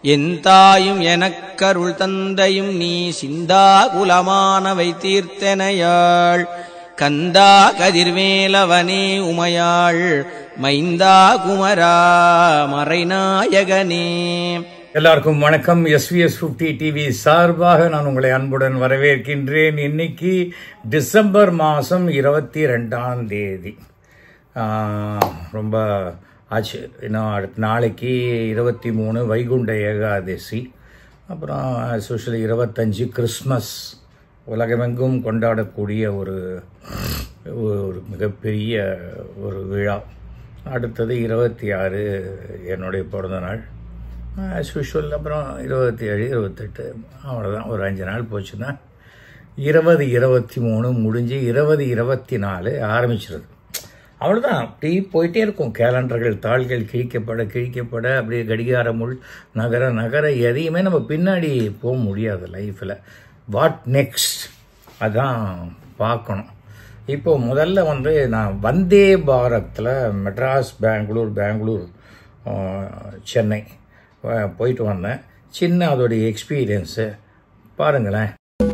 என் தாயும் எனக்கருள் தந்தையும் நீ சிந்தா குலமானவை தீர்த்தனையாள் கந்தா கதிர்வேலவனே உமையாள் மைந்தா குமரா மறைநாயகனே. எல்லாருக்கும் வணக்கம். SVS50 டிவி சார்பாக நான் உங்களை அன்புடன் வரவேற்கின்றேன். இன்னைக்கு டிசம்பர் மாதம் 22ஆம் தேதி. ரொம்ப ஆச்சு. இன்னும் அடுத்த நாளைக்கு 23 வைகுண்ட ஏகாதசி, அப்புறம் ஸ்பெஷலி 25 கிறிஸ்மஸ். உலகமெங்கும் கொண்டாடக்கூடிய ஒரு மிகப்பெரிய ஒரு விழா. அடுத்தது 26 என்னுடைய பிறந்த நாள் ஆஸ் யூஷுவல். அப்புறம் 27, 28 அவ்வளோதான். ஒரு 5 நாள் போச்சுன்னா 20, 23 முடிஞ்சு 20, 24 ஆரம்பிச்சிருது. அவ்வளோதான். அப்படி போயிட்டே இருக்கும். கேலண்டர்கள், தாள்கள் கிழிக்கப்பட அப்படியே கடிகார முள் நகர எதையுமே நம்ம பின்னாடி போக முடியாது லைஃப்பில். வாட் நெக்ஸ்ட் அதான் பார்க்கணும். இப்போது முதல்ல நான் வந்தே பாரத்தில் மெட்ராஸ், பெங்களூர், சென்னை போயிட்டு வந்தேன். சின்ன அதோடைய எக்ஸ்பீரியன்ஸு பாருங்களேன்.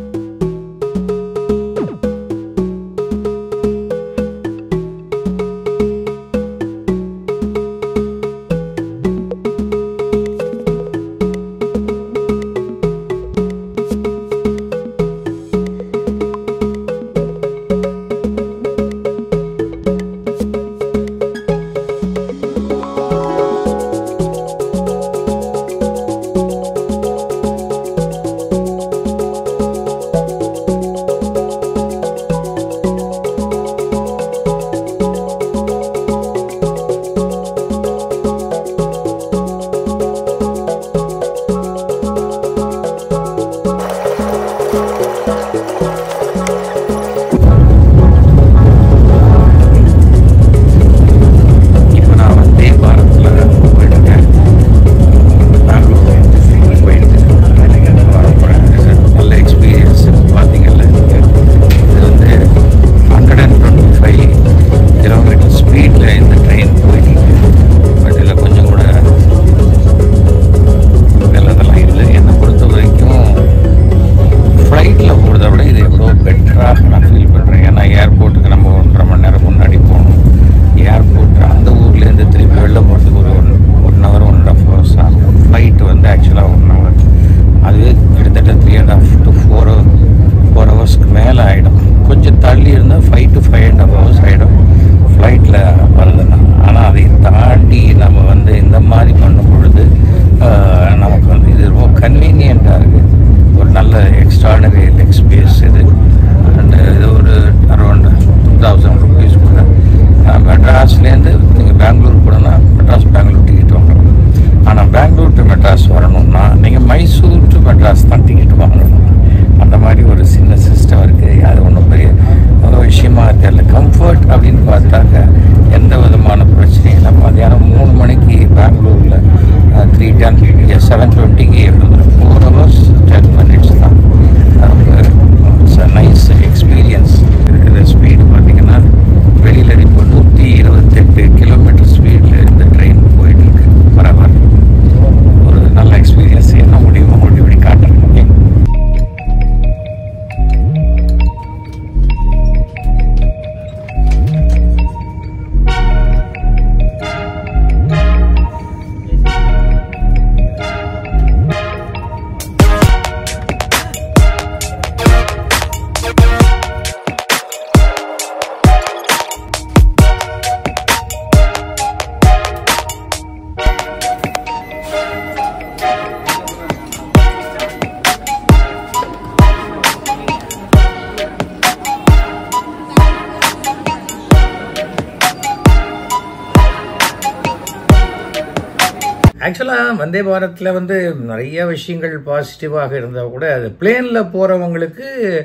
ஆக்சுவலாக வந்தே பாரத்தில் நிறைய விஷயங்கள் பாசிட்டிவாக இருந்தால் கூட அது பிளேனில் போகிறவங்களுக்கு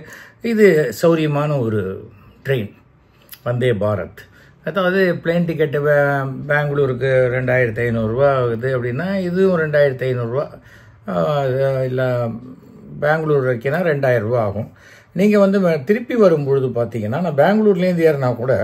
இது சௌரியமான ஒரு ட்ரெயின் வந்தே பாரத். அதாவது பிளேன் டிக்கெட்டு பெங்களூருக்கு 2500 ரூபா ஆகுது அப்படின்னா இதுவும் 2500 ரூபா, இல்லை பெங்களூர் வரைக்கும்னா 2000 ரூபா ஆகும். நீங்கள் திருப்பி வரும்பொழுது பார்த்தீங்கன்னா, நான் பெங்களூர்லேருந்து ஏறினா கூட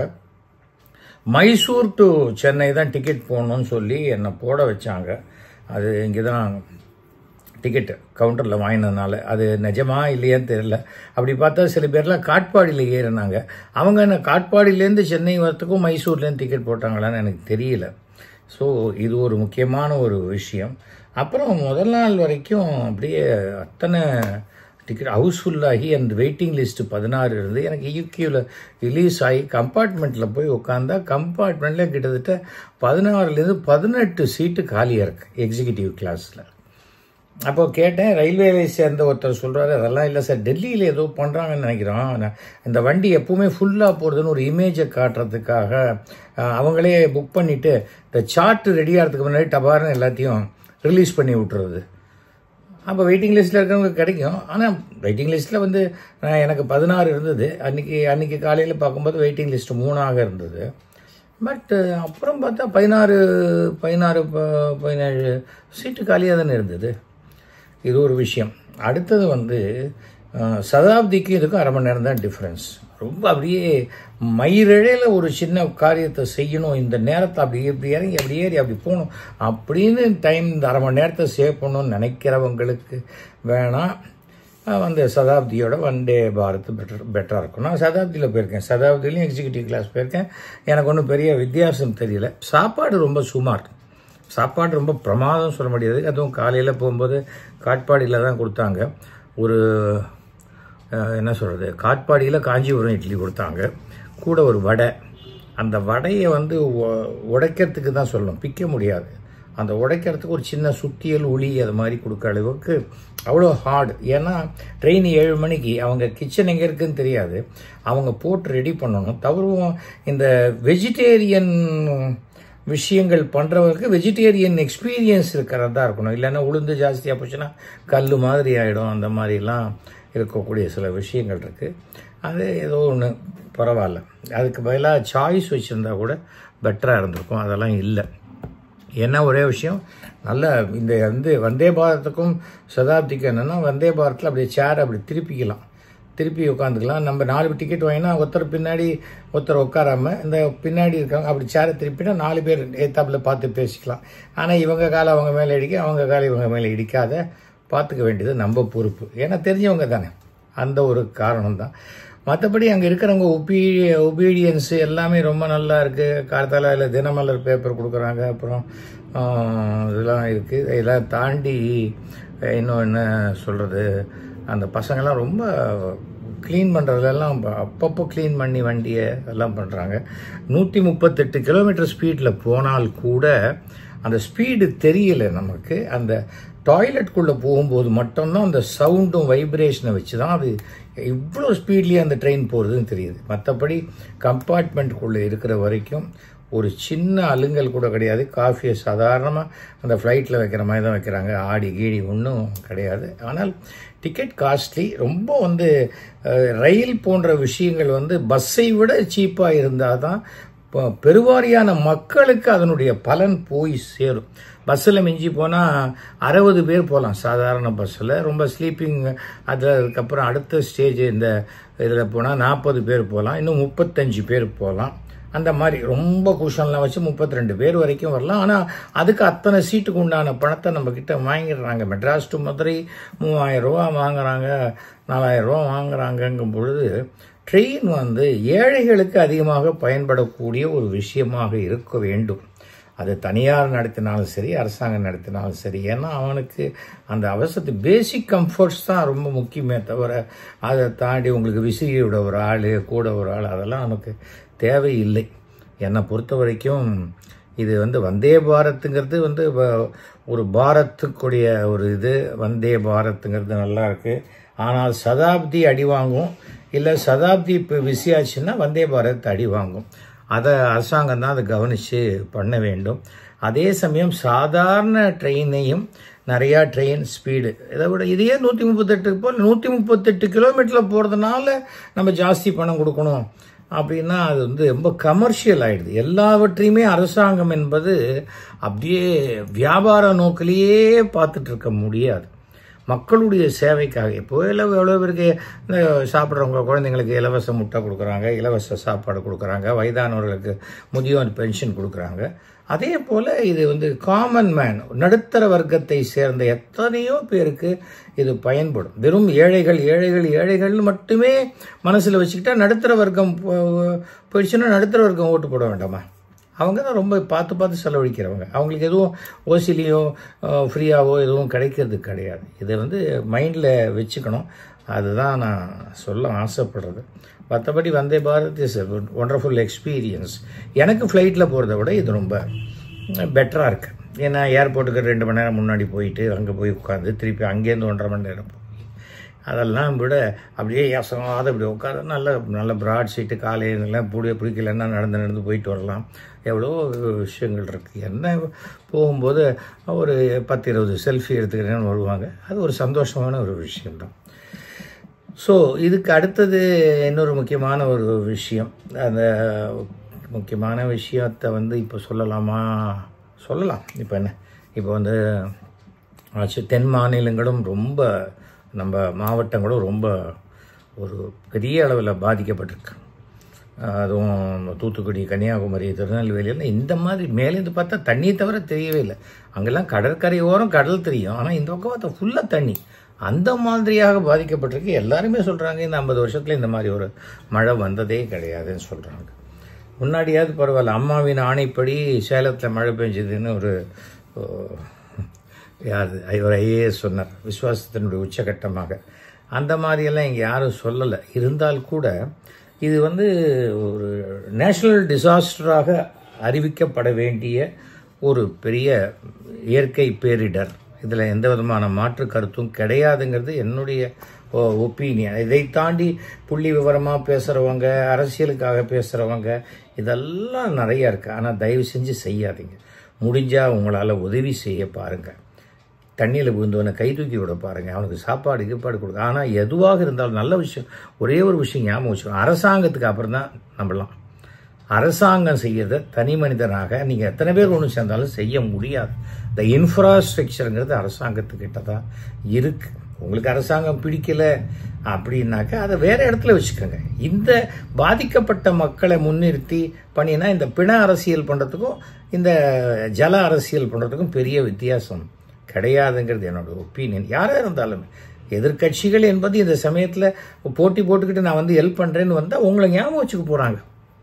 மைசூர் டு சென்னை தான் டிக்கெட் போடணும்னு சொல்லி என்னை போட வச்சாங்க. அது இங்கே தான் டிக்கெட்டு கவுண்டரில் வாங்கினதுனால. அது நிஜமா இல்லையான்னு தெரியல. அப்படி பார்த்தா சில பேர்லாம் காட்பாடியில் ஏறினாங்க. அவங்க என்ன காட்பாடியிலேருந்து சென்னை வரத்துக்கும் மைசூர்லேருந்து டிக்கெட் போட்டாங்களான்னு எனக்கு தெரியல. ஸோ இது ஒரு முக்கியமான ஒரு விஷயம். அப்புறம் முதல் நாள் வரைக்கும் அப்படியே அத்தனை டிக்கெட் ஹவுஸ்ஃபுல்லாகி அந்த வெயிட்டிங் லிஸ்ட்டு 16 இருந்து எனக்கு யூகேவில் ரிலீஸ் ஆகி கம்பார்ட்மெண்ட்டில் போய் உட்காந்தா கம்பார்ட்மெண்ட்டில் கிட்டத்தட்ட 16லேருந்து 18 சீட்டு காலியாக இருக்கு எக்ஸிக்யூட்டிவ் கிளாஸில். அப்போ கேட்டேன், ரயில்வேவை சேர்ந்த ஒருத்தர் சொல்கிறாரு, அதெல்லாம் இல்லை சார், டெல்லியில் ஏதோ பண்ணுறாங்கன்னு நினைக்கிறோம், இந்த வண்டி எப்பவுமே ஃபுல்லாக போகிறதுன்னு ஒரு இமேஜை காட்டுறதுக்காக அவங்களே புக் பண்ணிவிட்டு இந்த சார்ட்டு ரெடி ஆகிறதுக்கு முன்னாடி டபார்னு எல்லாத்தையும் ரிலீஸ் பண்ணி விட்டுறது. அப்போ வெயிட்டிங் லிஸ்ட்டில் இருக்கிறவங்க கிடைக்கும். ஆனால் வெயிட்டிங் லிஸ்ட்டில் வந்து எனக்கு 16 இருந்தது. அன்றைக்கி காலையில் பார்க்கும்போது வெயிட்டிங் லிஸ்ட்டு 3ஆக இருந்தது. பட் அப்புறம் பார்த்தா 17 சீட்டு காலியாக தானே இருந்தது. இது ஒரு விஷயம். அடுத்தது வந்து சதாப்திக்கு இதுக்கும் 1/2 மணி நேரம் தான் டிஃப்ரென்ஸ். ரொம்ப அப்படியே மயிரிழையில் ஒரு சின்ன காரியத்தை செய்யணும், இந்த நேரத்தை அப்படி இறங்கி அப்படி ஏறி அப்படி போகணும் அப்படின்னு டைம் இந்த 1/2 மணி நேரத்தை சேவ் பண்ணணும்னு நினைக்கிறவங்களுக்கு வேணாம். வந்து சதாப்தியோட வந்தே பாரத் பெட்டராக இருக்கும். நான் சதாப்தியில் போயிருக்கேன், சதாப்திலையும் எக்ஸிக்யூட்டிவ் கிளாஸ் போயிருக்கேன். எனக்கு ஒன்றும் பெரிய வித்தியாசம் தெரியல. சாப்பாடு ரொம்ப சுமார், சாப்பாடு ரொம்ப பிரமாதம் சொல்ல முடியாது. அதுவும் காலையில் போகும்போது காட்பாடியில் தான் கொடுத்தாங்க. ஒரு என்ன சொல்கிறது, காட்பாடியில் காஞ்சிபுரம் இட்லி கொடுத்தாங்க, கூட ஒரு வடை. அந்த வடையை வந்து உடைக்கிறதுக்கு தான் சொல்லணும், பிக்க முடியாது. அந்த உடைக்கிறதுக்கு ஒரு சின்ன சுத்தியல் உளி அது மாதிரி கொடுக்குற அளவுக்கு அவ்வளோ ஹார்டு. ஏன்னா ட்ரெயின் 7 மணிக்கு, அவங்க கிச்சன் எங்கே இருக்குதுன்னு தெரியாது, அவங்க போட்டு ரெடி பண்ணணும். தவிரவும் இந்த வெஜிடேரியன் விஷயங்கள் பண்ணுறவங்களுக்கு வெஜிடேரியன் எக்ஸ்பீரியன்ஸ் இருக்கிறதா இருக்கணும். இல்லைன்னா உளுந்து ஜாஸ்தியாக போச்சுன்னா கல் மாதிரி ஆகிடும். அந்த மாதிரிலாம் இருக்கக்கூடிய சில விஷயங்கள் இருக்குது. அது ஏதோ ஒன்று பரவாயில்ல. அதுக்கு பதிலாக சாய்ஸ் வச்சுருந்தா கூட பெட்டராக இருந்திருக்கும். அதெல்லாம் இல்லை. என்ன ஒரே விஷயம், நல்ல இந்த வந்து வந்தே பாரத்துக்கும் சதாப்திக்கும் என்னென்னா, வந்தே பாரத்தில் அப்படியே சேர் அப்படி திருப்பி உட்காந்துக்கலாம். நம்ம 4 டிக்கெட் வாங்கினா ஒருத்தர் பின்னாடி ஒருத்தர் உட்காராமல் இந்த பின்னாடி இருக்காங்க அப்படி சேரை திருப்பினா 4 பேர் ஏத்தாப்பில் பார்த்து பேசிக்கலாம். ஆனால் இவங்க காலை அவங்க மேலே இடிக்க, அவங்க காலை இவங்க மேலே இடிக்காத பார்த்துக்க வேண்டியது நம்ம பொறுப்பு. ஏன்னா தெரிஞ்சவங்க தானே, அந்த ஒரு காரணம் தான். மற்றபடி அங்கே இருக்கிறவங்க ஒபீடியன்ஸு எல்லாமே ரொம்ப நல்லா இருக்குது. காலத்தால் இல்லை தினமலர் பேப்பர் கொடுக்குறாங்க, அப்புறம் இதெல்லாம் இருக்குது. இதெல்லாம் தாண்டி இன்னும் என்ன சொல்கிறது, அந்த பசங்கள்லாம் ரொம்ப க்ளீன் பண்ணுறதுலாம் அப்பப்போ க்ளீன் பண்ணி வண்டியை எல்லாம் பண்ணுறாங்க. 138 கிலோமீட்டர் ஸ்பீடில் போனால் கூட அந்த ஸ்பீடு தெரியல நமக்கு. அந்த டாய்லெட்குள்ளே போகும்போது மட்டும்தான் அந்த சவுண்டும் வைப்ரேஷனை வச்சு தான் அது இவ்வளோ ஸ்பீட்லேயே அந்த ட்ரெயின் போகிறதுன்னு தெரியுது. மற்றபடி கம்பார்ட்மெண்ட்டுக்குள்ளே இருக்கிற வரைக்கும் ஒரு சின்ன அலுங்கல் கூட கிடையாது. காஃபியை சாதாரணமாக அந்த ஃப்ளைட்டில் வைக்கிற மாதிரி தான் வைக்கிறாங்க, ஆடி கீடி ஒன்றும் கிடையாது. ஆனால் டிக்கெட் காஸ்ட்லி ரொம்ப. வந்து ரயில் போன்ற விஷயங்கள் வந்து பஸ்ஸை விட சீப்பாக இருந்தால் தான் பெருவாரியான மக்களுக்கு அதனுடைய பலன் போய் சேரும். பஸ்ஸில் மிஞ்சி போனால் 60 பேர் போகலாம் சாதாரண பஸ்ஸில். ரொம்ப ஸ்லீப்பிங் அதில் அதுக்கப்புறம் அடுத்த ஸ்டேஜ் இந்த இதில் போனால் 40 பேர் போகலாம், இன்னும் 35 பேர் போகலாம். அந்த மாதிரி ரொம்ப குஷன்லாம் வச்சு 32 பேர் வரைக்கும் வரலாம். ஆனால் அதுக்கு அத்தனை சீட்டுக்கு உண்டான பணத்தை நம்மக்கிட்ட வாங்கிடுறாங்க. மெட்ராஸ் டு மதுரை 3000 ரூபா வாங்குறாங்க, 4000 ரூபா வாங்குறாங்கங்கும் பொழுது ட்ரெயின் வந்து ஏழைகளுக்கு அதிகமாக பயன்படக்கூடிய ஒரு விஷயமாக இருக்க வேண்டும். அது தனியார் நடத்தினாலும் சரி, அரசாங்கம் நடத்தினாலும் சரி. ஏன்னா அவனுக்கு அந்த அவசரத்து பேசிக் கம்ஃபர்ட்ஸ் தான் ரொம்ப முக்கியமே தவிர அதை தாண்டி உங்களுக்கு விசிறியோட ஒரு ஆள், கூட ஒரு ஆள், அதெல்லாம் நமக்கு தேவையில்லை. என்னை பொறுத்த வரைக்கும் இது வந்து வந்தே பாரத்துங்கிறது வந்து ஒரு பாரத்துக்குடைய ஒரு இது. வந்தே பாரத்துங்கிறது நல்லா இருக்குது. ஆனால் சதாப்தி அடி வாங்கும், இல்லை சதாப்தி இப்போ விசியாச்சுன்னா வந்தே பாரத் அடி வாங்கும். அதை அரசாங்கம் தான் அதை கவனித்து பண்ண வேண்டும். அதே சமயம் சாதாரண ட்ரெயினையும் நிறையா ட்ரெயின் ஸ்பீடு இதை விட இதையே 138 போல் 138 கிலோமீட்டரில் போகிறதுனால நம்ம ஜாஸ்தி பணம் கொடுக்கணும் அப்படின்னா அது வந்து ரொம்ப கமர்ஷியல் ஆகிடுது. எல்லாவற்றையுமே அரசாங்கம் என்பது அப்படியே வியாபார நோக்கிலேயே பார்த்துட்டு இருக்க முடியாது. மக்களுடைய சேவைக்காக இப்போ எவ்வளோ பேருக்கு இந்த சாப்பிட்றவங்க குழந்தைங்களுக்கு இலவச முட்டை கொடுக்குறாங்க, இலவச சாப்பாடு கொடுக்குறாங்க, வயதானவர்களுக்கு முதியோர் பென்ஷன் கொடுக்குறாங்க. அதே போல் இது வந்து காமன் மேன், நடுத்தர வர்க்கத்தை சேர்ந்த எத்தனையோ பேருக்கு இது பயன்படும். வெறும் ஏழைகள்னு மட்டுமே மனசில் வச்சுக்கிட்டா நடுத்தர வர்க்கம் போயிடுச்சுன்னா நடுத்தர வர்க்கம் ஓட்டு போட வேண்டாமா? அவங்க தான் ரொம்ப பார்த்து செலவழிக்கிறவங்க. அவங்களுக்கு எதுவும் ஓசிலியோ ஃப்ரீயாவோ எதுவும் கிடைக்கிறது கிடையாது. இதை வந்து மைண்டில் வச்சுக்கணும். அதுதான் நான் சொல்ல ஆசைப்படுறது. மற்றபடி Vande Bharat is wonderful experience. எனக்கு ஃப்ளைட்டில் போகிறத விட இது ரொம்ப பெட்டராக இருக்குது. ஏன்னா ஏர்போர்ட்டுக்கு 2 மணி நேரம் முன்னாடி போயிட்டு அங்கே போய் உட்காந்து திருப்பி அங்கேருந்து 1.5 மணி நேரம் போய் அதெல்லாம் விட அப்படியே யசமாவது அப்படி உட்காந்து நல்ல ப்ராட் சீட்டு, காலையிலாம் பிடிக்கலன்னா நடந்து போயிட்டு வரலாம். எவ்வளோ விஷயங்கள் இருக்குது. என்ன போகும்போது ஒரு 10-20 செல்ஃபி எடுத்துக்கிறேன்னு வருவாங்க. அது ஒரு சந்தோஷமான ஒரு விஷயம்தான். ஸோ இதுக்கு அடுத்தது இன்னொரு முக்கியமான ஒரு விஷயம். அந்த முக்கியமான விஷயத்தை வந்து இப்போ சொல்லலாம். இப்போ என்ன, இப்போ வந்து தென் மாநிலங்களும் ரொம்ப, நம்ம மாவட்டங்களும் ரொம்ப ஒரு பெரிய அளவில் பாதிக்கப்பட்டிருக்கு. அதுவும் தூத்துக்குடி, கன்னியாகுமரி, திருநெல்வேலியில் இந்த மாதிரி மேலேருந்து பார்த்தா தண்ணியை தவிர தெரியவே இல்லை. அங்கெல்லாம் கடற்கரையோரம் கடல் தெரியும், ஆனால் இந்த பக்கம் பார்த்தா ஃபுல்லாக தண்ணி. அந்த மாதிரியாக பாதிக்கப்பட்டிருக்கு. எல்லாருமே சொல்கிறாங்க இந்த 50 வருஷத்தில் இந்த மாதிரி ஒரு மழை வந்ததே கிடையாதுன்னு சொல்கிறாங்க. முன்னாடியாவது பரவாயில்ல, அம்மாவின் ஆணைப்படி சேலத்தில் மழை பெஞ்சதுன்னு ஒரு ஐஏஎஸ் சொன்னார், விசுவாசத்தினுடைய உச்சகட்டமாக. அந்த மாதிரியெல்லாம் இங்கே யாரும் சொல்லலை. இருந்தால் கூட இது வந்து ஒரு நேஷனல் டிசாஸ்டராக அறிவிக்கப்பட வேண்டிய ஒரு பெரிய இயற்கை பேரிடர். இதில் எந்த விதமான மாற்று கருத்தும் கிடையாதுங்கிறது என்னுடைய ஒப்பீனியன். இதை தாண்டி புள்ளி விவரமாக பேசுகிறவங்க, அரசியலுக்காக பேசுகிறவங்க இதெல்லாம் நிறையா இருக்குது. ஆனால் தயவு செஞ்சு செய்யாதீங்க. முடிஞ்சால் உங்களால் உதவி செய்ய பாருங்கள். தண்ணியில் விழுந்தவனை கை தூக்கி விட பாருங்கள். அவனுக்கு சாப்பாடு கொடுங்க. ஆனால் எதுவாக இருந்தாலும் நல்ல விஷயம், ஒரே ஒரு விஷயம் ஞாபகம் வச்சுக்கணும். அரசாங்கத்துக்கு அப்புறம் தான் நம்பலாம். அரசாங்கம் செய்யறத தனி மனிதனாக நீங்கள் எத்தனை பேர் ஒன்று சேர்ந்தாலும் செய்ய முடியாது. இந்த இன்ஃப்ராஸ்ட்ரக்சருங்கிறது அரசாங்கத்துக்கிட்ட தான் இருக்குது. உங்களுக்கு அரசாங்கம் பிடிக்கல அப்படின்னாக்க அதை வேற இடத்துல வச்சுக்கோங்க. இந்த பாதிக்கப்பட்ட மக்களை முன்னிறுத்தி பண்ணினா இந்த பிண அரசியல் பண்ணுறதுக்கும் இந்த ஜல அரசியல் பண்ணுறதுக்கும் பெரிய வித்தியாசம் கிடையாதுங்கிறது என்னோட ஒப்பீனியன். யாராக இருந்தாலுமே எதிர்கட்சிகள் என்பது இந்த சமயத்தில் போட்டி போட்டுக்கிட்டு நான் வந்து ஹெல்ப் பண்ணுறேன்னு வந்தால் உங்களை ஞாபகம் வச்சுக்க போகிறாங்க.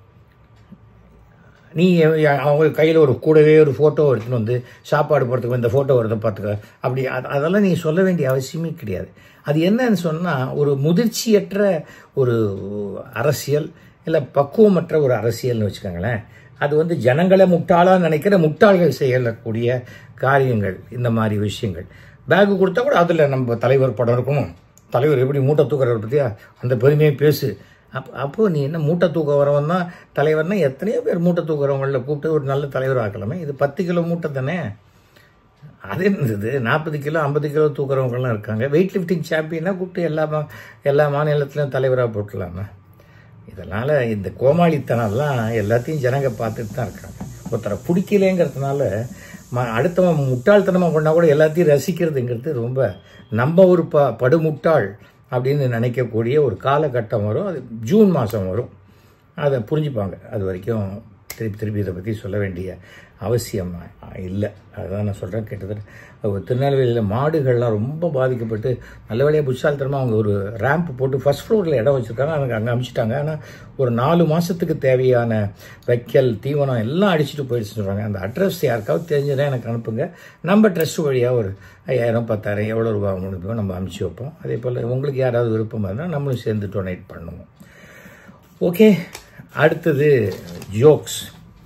நீ அவங்க கையில் ஒரு கூடவே ஒரு ஃபோட்டோ எடுத்துன்னு வந்து சாப்பாடு போகிறதுக்கு இந்த ஃபோட்டோ வரதை பார்த்துக்க அப்படி அதெல்லாம் நீ சொல்ல வேண்டிய அவசியமே கிடையாது. அது என்னன்னு சொன்னால் ஒரு முதிர்ச்சியற்ற ஒரு அரசியல், இல்லை பக்குவமற்ற ஒரு அரசியல்னு வச்சுக்கோங்களேன். அது வந்து ஜனங்களை முட்டாளாக நினைக்கிற முட்டாள்கள் செய்யக்கூடிய காரியங்கள். இந்த மாதிரி விஷயங்கள் பேக்கு கொடுத்தா கூட அதில் நம்ம தலைவர் படம் இருக்கணும், தலைவர் எப்படி மூட்டை தூக்குறவர் பற்றியா அந்த பெருமையை பேசு. அப்போது நீ என்ன மூட்டை தூக்க வரவன் தான் தலைவர்னா எத்தனையோ பேர் மூட்டை தூக்குறவங்களில் கூப்பிட்டு ஒரு நல்ல தலைவர் ஆக்கலாமே. இது 10 கிலோ மூட்டை தானே. அது என்னது 40 கிலோ 50 கிலோ தூக்குறவங்கலாம் இருக்காங்க. வெயிட் லிஃப்டிங் சாம்பியனாக கூப்பிட்டு எல்லா மாநிலத்திலையும் தலைவராக போட்டுலாமா. இதனால் இந்த கோமாளித்தனம்லாம் எல்லாத்தையும் ஜனங்க பார்த்துட்டு தான் இருக்காங்க. ஒருத்தரை பிடிக்கலேங்கிறதுனால அடுத்தவன் முட்டாள்தனமாக பண்ணால் கூட எல்லாத்தையும் ரசிக்கிறதுங்கிறது ரொம்ப நம்ம ஒரு படுமுட்டாள் அப்படின்னு நினைக்கக்கூடிய ஒரு காலகட்டம் வரும். அது ஜூன் மாதம் வரும். அதை புரிஞ்சுப்பாங்க. அது வரைக்கும் திருப்பி இதை பற்றி சொல்ல வேண்டிய அவசியம் இல்லை. அதுதான் நான் சொல்கிறேன். கிட்டத்தட்ட திருநெல்வேலியில் மாடுகள்லாம் ரொம்ப பாதிக்கப்பட்டு நல்ல வேலையாக புட்சால்தனமாக அவங்க ஒரு ரேம்ப் போட்டு ஃபர்ஸ்ட் ஃப்ளோரில் இடம் வச்சுருக்காங்க. எனக்கு அங்கே அனுப்பிச்சிட்டாங்க. ஆனால் ஒரு 4 மாதத்துக்கு தேவையான வைக்கல் தீவனம் எல்லாம் அடிச்சுட்டு போயிடுச்சுன்னு சொல்கிறாங்க. அந்த அட்ரஸ் யாருக்காவது தெரிஞ்சுதான் எனக்கு அனுப்புங்க. நம்ம ட்ரஸ்ட் வழியாக ஒரு 5000 10,000 எவ்வளோ ரூபா முடிப்போம் நம்ம அனுப்பிச்சி வைப்போம். அதே போல் உங்களுக்கு யாராவது விருப்பமாக இருந்தால் நம்மளும் சேர்ந்து டொனேட் பண்ணுவோம். ஓகே, அடுத்தது ஜோக்ஸ்.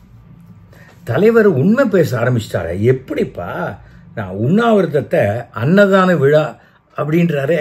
தலைவர் உண்மை பேச ஆரம்பிச்சிட்டாரு. எப்படிப்பா, நான் உண்ணாவிரதத்தை அன்னதான விழா அப்படின்றாரே.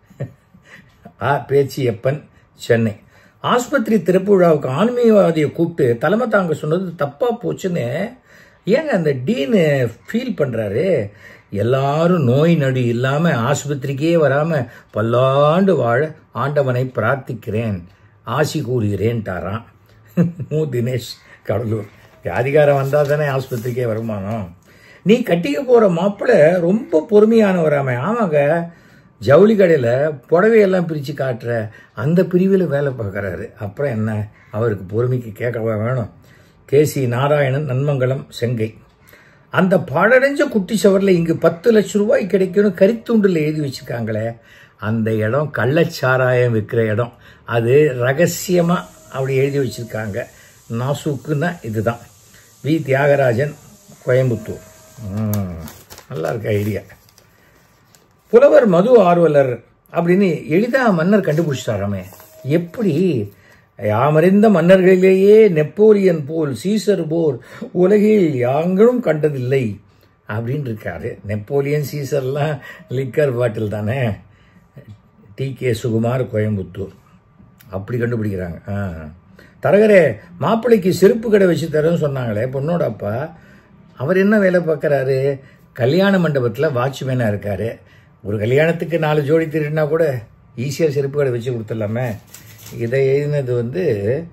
பேச்சியப்பன், சென்னை. ஆஸ்பத்திரி திறப்பு விழாவுக்கு ஆன்மீகவாதியை கூப்பிட்டு தலைமை தாங்க சொன்னது தப்பா போச்சுன்னு ஏங்க அந்த டீனு ஃபீல் பண்றாரு. எல்லாரும் நோய் நொடி இல்லாம ஆஸ்பத்திரிக்கே வராம பல்லாண்டு வாழ ஆண்டவனை பிரார்த்திக்கிறேன், ஆசி கூறுகிறேன்ட்டாராம் தினேஷ், கடலூர். அதிகாரம் வந்தால் தானே ஆஸ்பத்திரிக்கே வருமானம். நீ கட்டிக்க போகிற மாப்பிள்ளை ரொம்ப பொறுமையானவராம. ஆமாங்க, ஜவுளி கடையில் புடவையெல்லாம் பிரித்து காட்டுற அந்த பிரிவில் வேலை பார்க்குறாரு. அப்புறம் என்ன, அவருக்கு பொறுமைக்கு கேட்கவா வேணும். கேசி நாராயணன், நன்மங்கலம், செங்கை. அந்த பாழடைஞ்ச குட்டி சவரில் இங்கு 10 லட்சம் ரூபாய் கிடைக்கணும் கரித்துண்டில் எழுதி வச்சிருக்காங்களே, அந்த இடம் கள்ளச்சாராயம் விற்கிற இடம். அது ரகசியமாக அப்படி எழுதி வச்சிருக்காங்க. நாசூக்குன்னா இதுதான். வி. தியாகராஜன், கோயம்புத்தூர். நல்லா இருக்க ஐடியா. புலவர் மது ஆர்வலர் அப்படின்னு எளிதாக மன்னர் கண்டுபிடிச்சிட்டாராமே. எப்படி? யாமறிந்த மன்னர்களிலேயே நெப்போலியன் போல் சீசர் போர் உலகில் யாங்களும் கண்டதில்லை அப்படின்னு இருக்காரு. நெப்போலியன் சீசர்லாம் லிக்கர் பாட்டில் தானே. டி.கே. சுகுமார், கோயம்புத்தூர். அப்படி கண்டுபிடிக்கிறாங்க. தரகரே, மாப்பிள்ளைக்கு செருப்பு கடை வச்சு தரேன்னு சொன்னாங்களே பொண்ணோட அப்பா, அவர் என்ன வேலை பார்க்குறாரு? கல்யாண மண்டபத்தில் வாட்ச்மேனாக இருக்காரு. ஒரு கல்யாணத்துக்கு 4 ஜோடி திருடினா கூட ஈஸியாக செருப்பு கடை வச்சு கொடுத்துடலாமே. இதை எழுதினது வந்து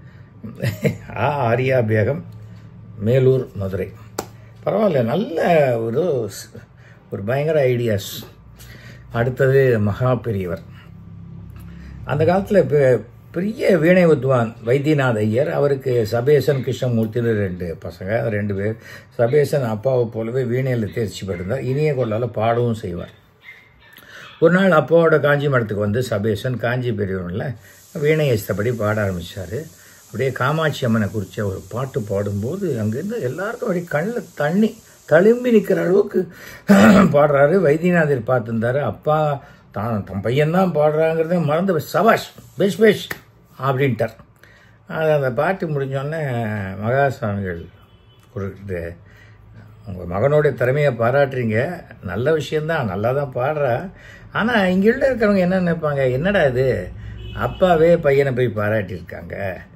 ஆரியா பேகம், மேலூர், மதுரை. பரவாயில்ல, நல்ல ஒரு பயங்கர ஐடியாஸ். அடுத்தது மகா பெரியவர். அந்த காலத்தில் பெரிய வீணை வித்வான் வைத்தியநாத ஐயர். அவருக்கு சபேசன், கிருஷ்ணமூர்த்தின்னு 2 பசங்க. 2 பேர். சபேசன் அப்பாவை போலவே வீணையில் தேர்ச்சி பெற்றிருந்தார். இனிய கொள்ளால் பாடவும் செய்வார். ஒரு நாள் அப்பாவோட காஞ்சி மடத்துக்கு வந்து சபேசன் காஞ்சி பெரியவனில் வீணை இஷ்டப்படி பாட ஆரம்பித்தார். அப்படியே காமாட்சி அம்மனை குறித்த ஒரு பாட்டு பாடும்போது அங்கேருந்து எல்லாருக்கும் அப்படியே கண்ணில் தண்ணி தழும்பி நிற்கிற அளவுக்கு பாடுறாரு. வைத்தியநாதர் பார்த்துருந்தாரு. அப்பா தன் பையன்தான் பாடுறாங்கிறத மறந்து சபாஷ் பெஷ் பெஷ் அப்படின்ட்டார். அந்த பாட்டு முடிஞ்சோடனே மகாசுவாமிகள் குறிப்பிட்டு, உங்கள் மகனோடைய திறமையை பாராட்டுறீங்க, நல்ல விஷயந்தான், நல்லா தான் பாடுறா. ஆனால் இங்கே இருக்கிறவங்க என்ன நினைப்பாங்க, என்னடா இது அப்பாவே பையனை போய் பாராட்டியிருக்காங்க,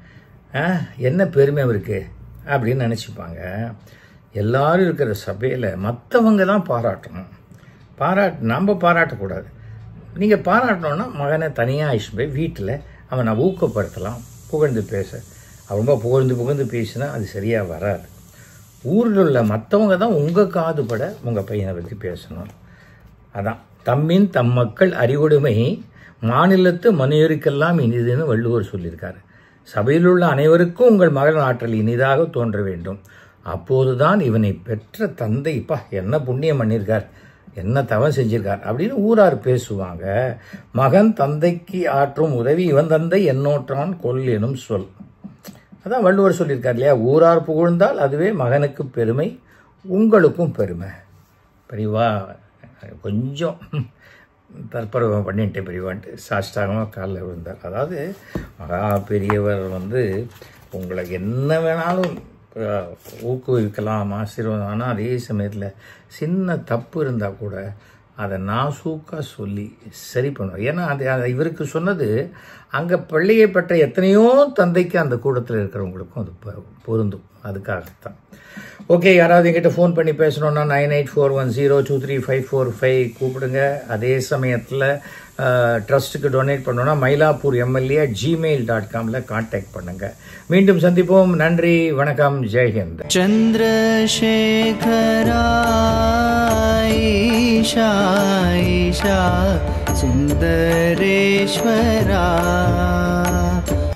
என்ன பெருமை இருக்கு அப்படின்னு நினச்சிப்பாங்க. எல்லாரும் இருக்கிற சபையில் மற்றவங்க தான் பாராட்டணும். நம்ம பாராட்டக்கூடாது. நீங்கள் பாராட்டணுன்னா மகனை தனியாக ஆயிடுச்சு போய் வீட்டில் அவனை ஊக்கப்படுத்தலாம், புகழ்ந்து பேச. ரொம்ப புகழ்ந்து பேசினா அது சரியாக வராது. ஊரில் உள்ள மற்றவங்க தான் உங்கள் காதுபட உங்கள் பையனை பற்றி பேசணும். அதான் தம்மின் தம் மக்கள் அறிவுடைமை மாநிலத்து மனிதருக்கெல்லாம் இனிதுன்னு வள்ளுவர் சொல்லியிருக்காரு. சபையில் உள்ள அனைவருக்கும் உங்கள் மகன் ஆற்றல் இனிதாக தோன்ற வேண்டும். அப்போதுதான் இவனை பெற்ற தந்தை இப்பா என்ன புண்ணியம் பண்ணியிருக்கார், என்ன தவம் செஞ்சிருக்கார் அப்படின்னு ஊரார் பேசுவாங்க. மகன் தந்தைக்கு ஆற்றும் உதவி இவன் தந்தை என்னோற்றான் கொல் எனும் சொல். அதான் வள்ளுவர் சொல்லியிருக்கார் இல்லையா, ஊரார் புகழ்ந்தால் அதுவே மகனுக்கு பெருமை, உங்களுக்கும் பெருமை. பெரியவா கொஞ்சம் தற்பரவம் பண்ணிட்டேன் பெரியவான்ட்டு சாஷ்டாகமாக காலில் விழுந்தார். அதாவது மகா பெரியவர் வந்து உங்களை என்ன வேணாலும் ஊக்குவிக்கலாம், ஆசீர்வாதம். ஆனால் அதே சமயத்தில் சின்ன தப்பு இருந்தால் கூட அதை நாசூக்காக சொல்லி சரி பண்ணுவார். ஏன்னா அது இவருக்கு சொன்னது அங்கே பள்ளியை பெற்ற எத்தனையோ தந்தைக்கு அந்த கூடத்தில் இருக்கிறவங்களுக்கும் அது பொருந்தும். அதுக்காகத்தான். ஓகே, யாராவது என்கிட்ட ஃபோன் பண்ணி பேசணுன்னா 9841023545 கூப்பிடுங்க. அதே சமயத்தில் ட்ரஸ்ட்டுக்கு டொனேட் பண்ணோன்னா மயிலாப்பூர் MLA@gmail.comல கான்டாக்ட் பண்ணுங்க. மீண்டும் சந்திப்போம். நன்றி, வணக்கம், ஜெய்ஹிந்த். சந்திரசேகரா ஈஷா ஈஷா சுந்தரேஸ்வரா